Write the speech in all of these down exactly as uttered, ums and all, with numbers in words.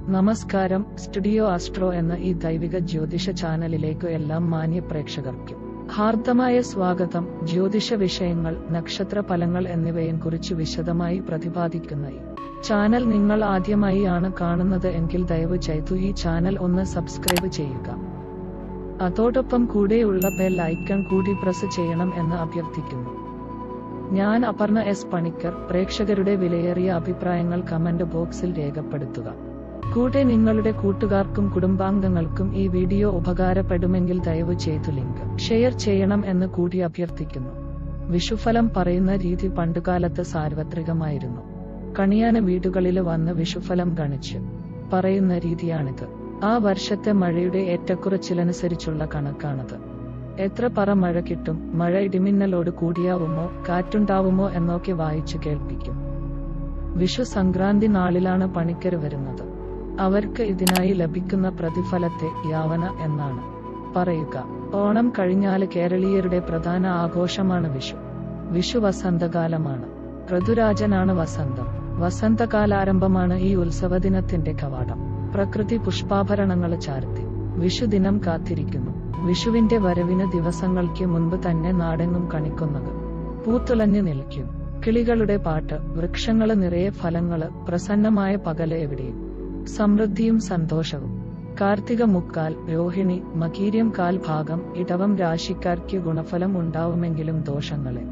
നമസ്കാരം. Studio astro എന്ന ഈ ദൈവിക ജ്യോതിഷ ചാനലിലേക്ക് എല്ലാ മാന്യ പ്രേക്ഷകർക്കും ഹാർദമായ സ്വാഗതം. ജ്യോതിഷ വിഷയങ്ങൾ, നക്ഷത്ര ഫലങ്ങൾ എന്നിവയെക്കുറിച്ച് വിശദമായി പ്രതിപാദിക്കുന്ന ഈ ചാനൽ നിങ്ങൾ ആദ്യമായി ആണ് കാണുന്നത് എങ്കിൽ ദയവ് ചെയ്തു ഈ ചാനൽ ഒന്ന് സബ്സ്ക്രൈബ് ചെയ്യുക. അതോടൊപ്പം കൂടെയുള്ള ബെൽ ഐക്കൺ കൂടി പ്രസ് ചെയ്യണം എന്ന് അഭ്യർത്ഥിക്കുന്നു. ഞാൻ അപർണ എസ് പണിക്കർ. പ്രേക്ഷകരുടെ വിലയേറിയ അഭിപ്രായങ്ങൾ കമന്റ് ബോക്സിൽ രേഖപ്പെടുത്തുക. കൂടെ നിങ്ങളുടെ കൂട്ടുകാർക്കും കുടുംബാംഗങ്ങൾക്കും ഈ വീഡിയോ ഉപകാരപ്പെടുമെങ്കിൽ ദയവ് ചെയ്തു ലിങ്ക് ഷെയർ ചെയ്യണം എന്ന് കൂടി അഭ്യർത്ഥിക്കുന്നു. വിഷുഫലം പറയുന്ന രീതി പണ്ടുകാലത്ത് സാർവത്രികമായിരുന്നു. കണിയാന വീടുകളിൽ വന്ന് വിഷുഫലം ഗണിച്ച് പറയുന്ന രീതിയാണിത്. ആ വർഷത്തെ മഴയുടെ ഏറ്റക്കുറച്ചിലനുസരിച്ചുള്ള കണക്കാണത്. എത്ര പറ മഴ കിട്ടും, മഴ ഇടിമിന്നലോട് കൂടിയാവുമോ, കാറ്റുണ്ടാവുമോ എന്നൊക്കെ വായിച്ചു കേൾപ്പിക്കും. വിഷു സംക്രാന്തി നാളിലാണ് പണിക്കർ വരുന്നത്. അവർക്ക് ഇതിനായി ലഭിക്കുന്ന പ്രതിഫലത്തെ യാവന എന്നാണ് പറയുക. ഓണം കഴിഞ്ഞാല് കേരളീയരുടെ പ്രധാന ആഘോഷമാണ് വിഷു. വിഷു വസന്തകാലമാണ്. ഋതുരാജനാണ് വസന്തം. വസന്തകാലാരംഭമാണ് ഈ ഉത്സവദിനത്തിന്റെ കവാടം. പ്രകൃതി പുഷ്പാഭരണങ്ങൾ ചാർത്തി വിഷുദിനം കാത്തിരിക്കുന്നു. വിഷുവിന്റെ വരവിന് ദിവസങ്ങൾക്ക് മുൻപ് തന്നെ നാടെങ്ങും കണിക്കുന്നത് പൂത്തുലഞ്ഞു നിൽക്കും. കിളികളുടെ പാട്ട്, വൃക്ഷങ്ങള് നിറയെ ഫലങ്ങള്, പ്രസന്നമായ പകല് എവിടെയും സമൃദ്ധിയും സന്തോഷവും. കാർത്തിക മുക്കാൽ, രോഹിണി, മകീര്യം കാൽ ഭാഗം, ഇടവം രാശിക്കാർക്ക് ഗുണഫലം ഉണ്ടാവുമെങ്കിലും ദോഷങ്ങളെ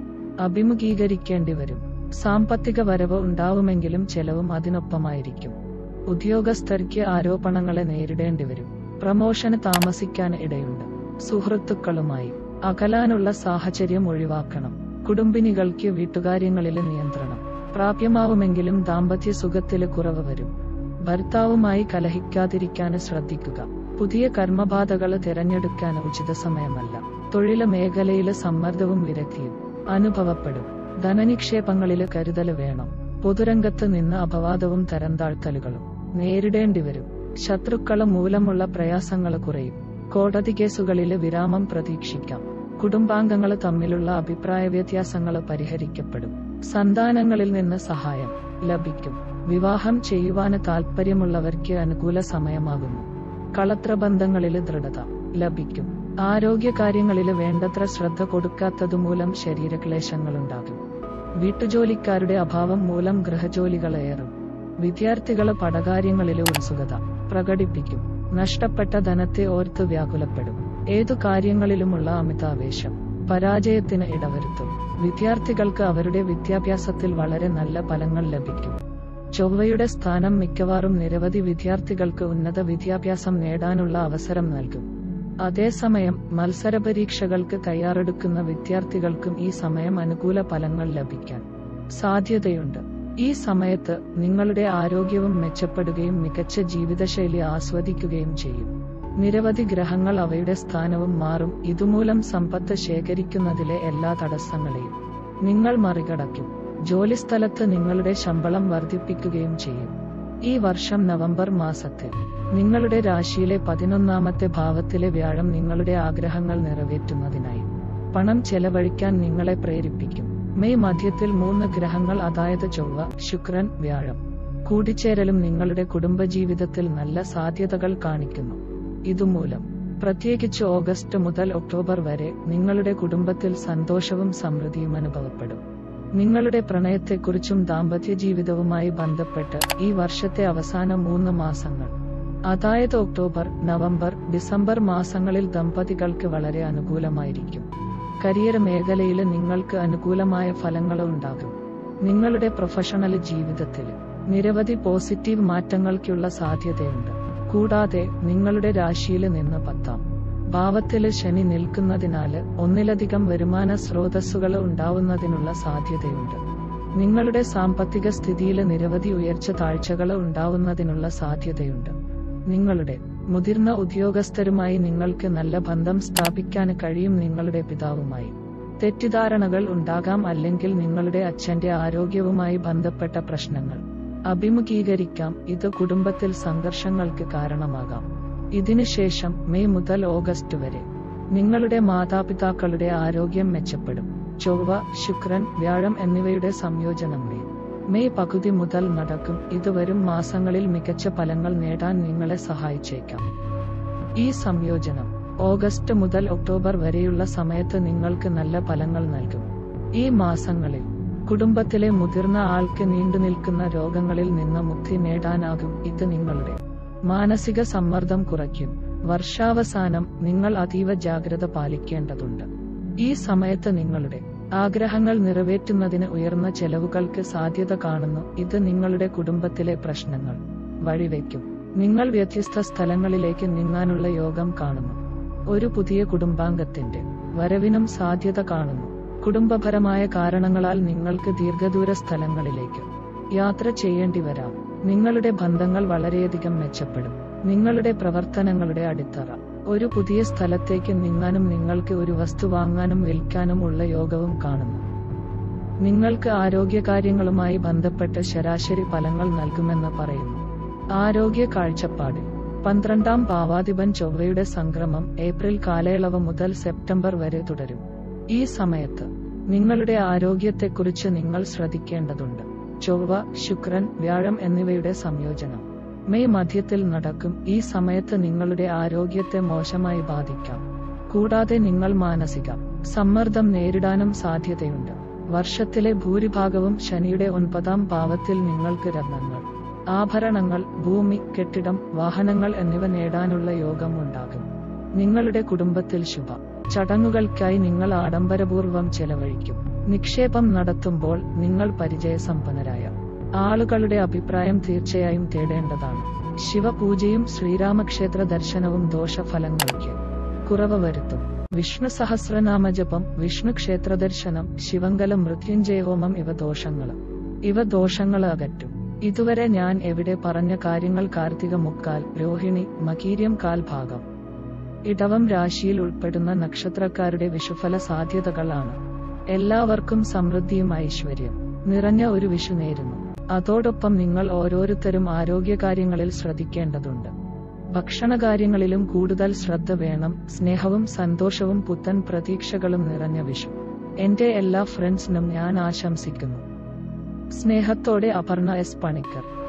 അഭിമുഖീകരിക്കേണ്ടി വരും. സാമ്പത്തിക വരവ് ഉണ്ടാവുമെങ്കിലും ചെലവും അതിനൊപ്പമായിരിക്കും. ഉദ്യോഗസ്ഥർക്ക് ആരോപണങ്ങളെ നേരിടേണ്ടി വരും. പ്രമോഷന് താമസിക്കാൻ ഇടയുണ്ട്. സുഹൃത്തുക്കളുമായി അകലാനുള്ള സാഹചര്യം ഒഴിവാക്കണം. കുടുംബിനികൾക്ക് വീട്ടുകാര്യങ്ങളിലെ നിയന്ത്രണം പ്രാപ്യമാവുമെങ്കിലും ദാമ്പത്യ സുഖത്തില് കുറവ് വരും. ഭർത്താവുമായി കലഹിക്കാതിരിക്കാൻ ശ്രദ്ധിക്കുക. പുതിയ കർമ്മബാധകള് തിരഞ്ഞെടുക്കാൻ ഉചിത സമയമല്ല. തൊഴില് മേഖലയില് സമ്മർദ്ദവും വിരക്തിയും അനുഭവപ്പെടും. ധനനിക്ഷേപങ്ങളില് കരുതല് വേണം. പൊതുരംഗത്ത് നിന്ന് അപവാദവും തരംതാഴ്ത്തലുകളും നേരിടേണ്ടി വരും. ശത്രുക്കള് മൂലമുള്ള പ്രയാസങ്ങള് കുറയും. കോടതി കേസുകളില് വിരാമം പ്രതീക്ഷിക്കാം. കുടുംബാംഗങ്ങള് തമ്മിലുള്ള അഭിപ്രായ വ്യത്യാസങ്ങള് പരിഹരിക്കപ്പെടും. സന്താനങ്ങളിൽ നിന്ന് സഹായം ലഭിക്കും. വിവാഹം ചെയ്യുവാന് താൽപ്പര്യമുള്ളവർക്ക് അനുകൂല സമയമാകുന്നു. കളത്രബന്ധങ്ങളില് ദൃഢത ലഭിക്കും. ആരോഗ്യകാര്യങ്ങളില് വേണ്ടത്ര ശ്രദ്ധ കൊടുക്കാത്തതുമൂലം ശരീരക്ലേശങ്ങളുണ്ടാകും. വീട്ടുജോലിക്കാരുടെ അഭാവം മൂലം ഗൃഹജോലികളേറും. വിദ്യാർത്ഥികള് പഠകാര്യങ്ങളില് ഉത്സുകത പ്രകടിപ്പിക്കും. നഷ്ടപ്പെട്ട ധനത്തെ ഓർത്ത് വ്യാകുലപ്പെടും. ഏതു കാര്യങ്ങളിലുമുള്ള അമിതാവേശം പരാജയത്തിന് ഇടവരുത്തും. വിദ്യാർത്ഥികൾക്ക് അവരുടെ വിദ്യാഭ്യാസത്തിൽ വളരെ നല്ല ഫലങ്ങൾ ലഭിക്കും. ചൊവ്വയുടെ സ്ഥാനം മിക്കവാറും നിരവധി വിദ്യാർത്ഥികൾക്ക് ഉന്നത വിദ്യാഭ്യാസം നേടാനുള്ള അവസരം നൽകും. അതേസമയം മത്സരപരീക്ഷകൾക്ക് തയ്യാറെടുക്കുന്ന വിദ്യാർത്ഥികൾക്കും ഈ സമയം അനുകൂല ഫലങ്ങൾ ലഭിക്കാൻ സാധ്യതയുണ്ട്. ഈ സമയത്ത് നിങ്ങളുടെ ആരോഗ്യവും മെച്ചപ്പെടുകയും മികച്ച ജീവിതശൈലി ആസ്വദിക്കുകയും ചെയ്യും. നിരവധി ഗ്രഹങ്ങൾ അവയുടെ സ്ഥാനവും മാറും. ഇതുമൂലം സമ്പത്ത് ശേഖരിക്കുന്നതിലെ എല്ലാ തടസ്സങ്ങളെയും നിങ്ങൾ മറികടക്കും. ജോലിസ്ഥലത്ത് നിങ്ങളുടെ ശമ്പളം വർദ്ധിപ്പിക്കുകയും ചെയ്യും. ഈ വർഷം നവംബർ മാസത്തിൽ നിങ്ങളുടെ രാശിയിലെ പതിനൊന്നാമത്തെ ഭാവത്തിലെ വ്യാഴം നിങ്ങളുടെ ആഗ്രഹങ്ങൾ നിറവേറ്റുന്നതിനായി പണം ചെലവഴിക്കാൻ നിങ്ങളെ പ്രേരിപ്പിക്കും. മെയ് മധ്യത്തിൽ മൂന്ന് ഗ്രഹങ്ങൾ, അതായത് ചൊവ്വ, ശുക്രൻ, വ്യാഴം കൂടിച്ചേരലും നിങ്ങളുടെ കുടുംബജീവിതത്തിൽ നല്ല സാധ്യതകൾ കാണിക്കുന്നു. ഇതുമൂലം പ്രത്യേകിച്ച് ഓഗസ്റ്റ് മുതൽ ഒക്ടോബർ വരെ നിങ്ങളുടെ കുടുംബത്തിൽ സന്തോഷവും സമൃദ്ധിയും അനുഭവപ്പെടും. നിങ്ങളുടെ പ്രണയത്തെക്കുറിച്ചും ദാമ്പത്യ ജീവിതവുമായി ബന്ധപ്പെട്ട് ഈ വർഷത്തെ അവസാന മൂന്ന് മാസങ്ങൾ, അതായത് ഒക്ടോബർ, നവംബർ, ഡിസംബർ മാസങ്ങളിൽ ദമ്പതികൾക്ക് വളരെ അനുകൂലമായിരിക്കും. കരിയർ മേഖലയിൽ നിങ്ങൾക്ക് അനുകൂലമായ ഫലങ്ങൾ ഉണ്ടാകും. നിങ്ങളുടെ പ്രൊഫഷണൽ ജീവിതത്തിൽ നിരവധി പോസിറ്റീവ് മാറ്റങ്ങൾക്കുള്ള സാധ്യതയുണ്ട്. കൂടാതെ നിങ്ങളുടെ രാശിയിൽ നിന്ന് പത്താം ഭാവത്തില് ശനി നിൽക്കുന്നതിനാല് ഒന്നിലധികം വരുമാന സ്രോതസ്സുകൾ ഉണ്ടാവുന്നതിനുള്ള സാധ്യതയുണ്ട്. നിങ്ങളുടെ സാമ്പത്തിക സ്ഥിതിയില് നിരവധി ഉയർച്ച താഴ്ചകൾ ഉണ്ടാവുന്നതിനുള്ള സാധ്യതയുണ്ട്. നിങ്ങളുടെ മുതിർന്ന ഉദ്യോഗസ്ഥരുമായി നിങ്ങൾക്ക് നല്ല ബന്ധം സ്ഥാപിക്കാൻ കഴിയും. നിങ്ങളുടെ പിതാവുമായി തെറ്റിദ്ധാരണകൾ ഉണ്ടാകാം, അല്ലെങ്കിൽ നിങ്ങളുടെ അച്ഛന്റെ ആരോഗ്യവുമായി ബന്ധപ്പെട്ട പ്രശ്നങ്ങൾ അഭിമുഖീകരിക്കാം. ഇത് കുടുംബത്തിൽ സംഘർഷങ്ങൾക്ക് കാരണമാകാം. ഇതിനുശേഷം മെയ് മുതൽ ഓഗസ്റ്റ് വരെ നിങ്ങളുടെ മാതാപിതാക്കളുടെ ആരോഗ്യം മെച്ചപ്പെടും. ചൊവ്വ, ശുക്രൻ, വ്യാഴം എന്നിവയുടെ സംയോജനം മെയ് മെയ് പകുതി മുതൽ നടക്കും. ഇത് വരും മാസങ്ങളിൽ മികച്ച ഫലങ്ങൾ നേടാൻ നിങ്ങളെ സഹായിച്ചേക്കാം. ഈ സംയോജനം ഓഗസ്റ്റ് മുതൽ ഒക്ടോബർ വരെയുള്ള സമയത്ത് നിങ്ങൾക്ക് നല്ല ഫലങ്ങൾ നൽകും. ഈ മാസങ്ങളിൽ കുടുംബത്തിലെ മുതിർന്ന ആൾക്ക് നീണ്ടുനിൽക്കുന്ന രോഗങ്ങളിൽ നിന്ന് മുക്തി നേടാനാകും. ഇത് നിങ്ങളുടെ മാനസിക സമ്മർദ്ദം കുറയ്ക്കും. വർഷാവസാനം നിങ്ങൾ അതീവ ജാഗ്രത പാലിക്കേണ്ടതുണ്ട്. ഈ സമയത്ത് നിങ്ങളുടെ ആഗ്രഹങ്ങൾ നിറവേറ്റുന്നതിന് ഉയർന്ന ചെലവുകൾക്ക് സാധ്യത കാണുന്നു. ഇത് നിങ്ങളുടെ കുടുംബത്തിലെ പ്രശ്നങ്ങൾ വഴിവെക്കും. നിങ്ങൾ വ്യത്യസ്ത സ്ഥലങ്ങളിലേക്ക് നീങ്ങാനുള്ള യോഗം കാണുന്നു. ഒരു പുതിയ കുടുംബാംഗത്തിന്റെ വരവിനും സാധ്യത കാണുന്നു. കുടുംബപരമായ കാരണങ്ങളാൽ നിങ്ങൾക്ക് ദീർഘദൂര സ്ഥലങ്ങളിലേക്ക് യാത്ര ചെയ്യേണ്ടി വരാം. നിങ്ങളുടെ ബന്ധങ്ങൾ വളരെയധികം മെച്ചപ്പെടും. നിങ്ങളുടെ പ്രവർത്തനങ്ങളുടെ അടിത്തറ ഒരു പുതിയ സ്ഥലത്തേക്ക് നീങ്ങാനും നിങ്ങൾക്ക് ഒരു വസ്തു വാങ്ങാനും വിൽക്കാനും ഉള്ള യോഗവും കാണുന്നു. നിങ്ങൾക്ക് ആരോഗ്യകാര്യങ്ങളുമായി ബന്ധപ്പെട്ട് ശരാശരി ഫലങ്ങൾ നൽകുമെന്ന് പറയുന്നു. ആരോഗ്യ കാഴ്ചപ്പാടിൽ പന്ത്രണ്ടാം ഭാവാധിപൻ ചൊവ്വയുടെ സംക്രമം ഏപ്രിൽ കാലയളവ് മുതൽ സെപ്റ്റംബർ വരെ തുടരും. ഈ സമയത്ത് നിങ്ങളുടെ ആരോഗ്യത്തെക്കുറിച്ച് നിങ്ങൾ ശ്രദ്ധിക്കേണ്ടതുണ്ട്. ചൊവ്വ, ശുക്രൻ, വ്യാഴം എന്നിവയുടെ സംയോജനം മെയ് മധ്യത്തിൽ നടക്കും. ഈ സമയത്ത് നിങ്ങളുടെ ആരോഗ്യത്തെ മോശമായി ബാധിക്കാം. കൂടാതെ നിങ്ങൾ മാനസിക സമ്മർദ്ദം നേരിടാനും സാധ്യതയുണ്ട്. വർഷത്തിലെ ഭൂരിഭാഗവും ശനിയുടെ ഒൻപതാം ഭാവത്തിൽ നിങ്ങൾക്ക് രത്നങ്ങൾ, ആഭരണങ്ങൾ, ഭൂമി, കെട്ടിടം, വാഹനങ്ങൾ എന്നിവ നേടാനുള്ള യോഗം ഉണ്ടാകും. നിങ്ങളുടെ കുടുംബത്തിൽ ശുഭ ചടങ്ങുകൾക്കായി നിങ്ങൾ ആഡംബരപൂർവ്വം ചെലവഴിക്കും. നിക്ഷേപം നടത്തുമ്പോൾ നിങ്ങൾ പരിചയസമ്പന്നരായ ആളുകളുടെ അഭിപ്രായം തീർച്ചയായും തേടേണ്ടതാണ്. ശിവപൂജയും ശ്രീരാമക്ഷേത്ര ദർശനവും ദോഷഫലങ്ങൾക്ക് കുറവ് വരുത്തും. വിഷ്ണു സഹസ്രനാമജപം, വിഷ്ണു ക്ഷേത്ര ദർശനം, ശിവങ്കല മൃത്യുഞ്ജയഹോമം ഇവ ദോഷങ്ങൾ ഇവ ദോഷങ്ങൾ അകറ്റും. ഇതുവരെ ഞാൻ എവിടെ പറഞ്ഞ കാര്യങ്ങൾ കാർത്തിക മുക്കാൽ, രോഹിണി, മകീര്യം കാൽ ഭാഗം, ഇടവം രാശിയിൽ ഉൾപ്പെടുന്ന നക്ഷത്രക്കാരുടെ വിഷുഫല സാധ്യതകളാണ്. എല്ലാവർക്കും സമൃദ്ധിയും ഐശ്വര്യം നിറഞ്ഞ ഒരു വിഷു നേരുന്നു. അതോടൊപ്പം നിങ്ങൾ ഓരോരുത്തരും ആരോഗ്യകാര്യങ്ങളിൽ ശ്രദ്ധിക്കേണ്ടതുണ്ട്. ഭക്ഷണകാര്യങ്ങളിലും കൂടുതൽ ശ്രദ്ധ വേണം. സ്നേഹവും സന്തോഷവും പുത്തൻ പ്രതീക്ഷകളും നിറഞ്ഞ വിഷു എന്റെ എല്ലാ ഫ്രണ്ട്സിനും ഞാൻ ആശംസിക്കുന്നു. സ്നേഹത്തോടെ അപർണ എസ് പണിക്കർ.